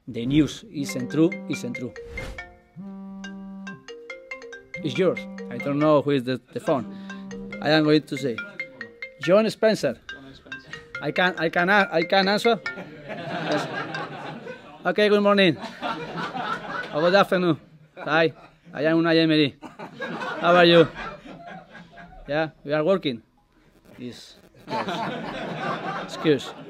The news isn't true. It's yours. I don't know who is the phone. I am going to say, John Spencer. I can answer. Yes. Okay. Good morning. Or good afternoon. Hi. I am Unai Emery. How are you? Yeah, we are working. Yes. Excuse.